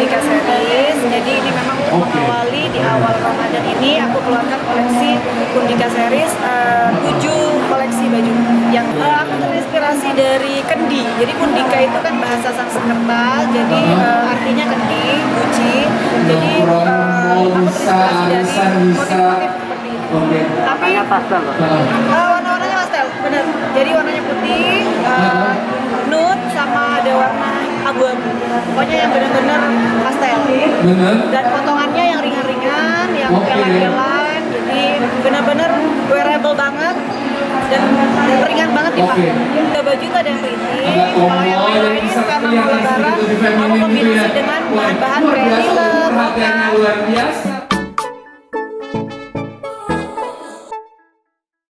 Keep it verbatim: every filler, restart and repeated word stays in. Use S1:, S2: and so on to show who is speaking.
S1: Kundika Series. Jadi ini memang untuk mengawali di awal Ramadan ini aku keluarkan koleksi Kundika Series, uh, tujuh koleksi baju yang uh, aku terinspirasi dari kendi. Jadi Kundika itu kan bahasa Sanskerta, jadi uh, artinya kendi, guci. Jadi uh, aku terinspirasi dari motif-motif seperti ini. Tapi
S2: pastel loh.
S1: Uh, warna-warnanya pastel, bener. Jadi warnanya putih, uh, nude, sama ada warna abu-abu. Pokoknya yang benar-benar pastel. Dan potongannya yang ringan-ringan, yang pelan-pelan. Jadi benar-benar wearable banget dan, dan ringan banget dipakai. Ada baju itu ada yang printing. Kalau yang lain-lain karena mau lebaran, aku kombinasi dengan bahan-bahan kayak film,